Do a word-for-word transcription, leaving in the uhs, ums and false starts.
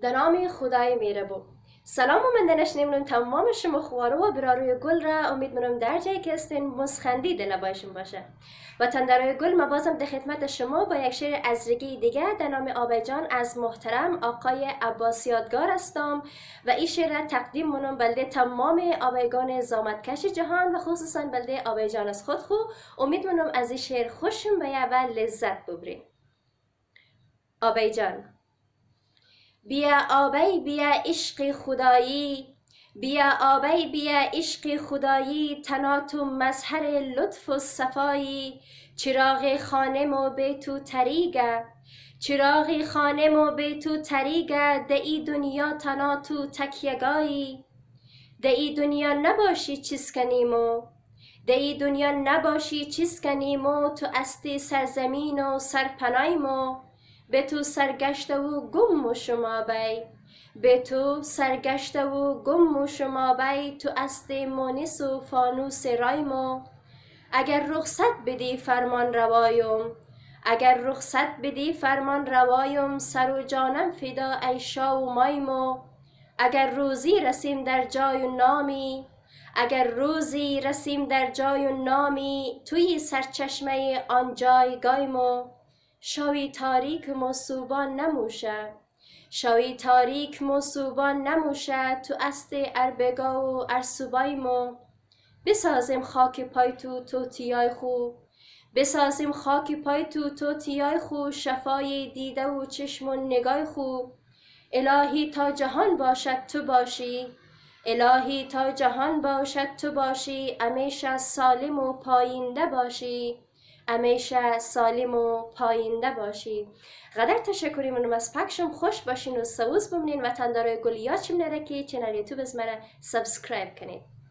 در نام خدای مهربان. سلام و من دنشنیم تمام شما خواره و براروی گل را امید منم در جایی که استین مسخندی دلبایشون باشه. و تندروی گل ما بازم در خدمت شما با یک شعر ازرگی دیگه در نام آبیجان از محترم آقای عباس یادگار هستم و این شعر را تقدیم منم بلده تمام آبیگان زامدکش جهان و خصوصا بلده آبیجان از خود خو. امید منم از این شعر خوشم بیه و لذت ببرین. آبیجان: بیا آبی بیا عشق خدایی، بیا آبی بیا عشق خدایی، تنا تو مظهر لطف و صفایی، چراغ خانه مو به تو تریگه، چراغ خانه مو به تو تریگه، ده ای دنیا تنا تو تکیگایی، ده ای دنیا نباشی چیز کنیمو، ده ای دنیا نباشی چیز کنیمو، تو استی سرزمین و سرپنایمو، به تو سرگشته و گم و شما بی، به تو سرگشته و گم و شما بی، تو است مونس و فانوس رایمو، اگر رخصت بدی فرمان روایم، اگر رخصت بدی فرمان روایم، سر و جانم فدا ای شاه و مایمو، اگر روزی رسیم در جای و نامی، اگر روزی رسیم در جای و نامی، توی سرچشمه آن جایگایمو، شوی تاریک موسوبان نموشه، شوی تاریک موسوبان نموشه، تو است اربگا و ارسوبایمو، بسازیم خاک پای تو توتیای خو، بسازیم خاک پای تو توتیای خو، شفای دیده و چشم و نگاه خو، الهی تا جهان باشد تو باشی، الهی تا جهان باشد تو باشی، همیشه سالم و پاینده باشی، همیشه سالم و پاینده باشی. قدر تشکری منم از پکشم. خوش باشین و سوز بمونین و تندارای گلیات چم نره که چنل یوتیوب از مرا سبسکرایب کنید.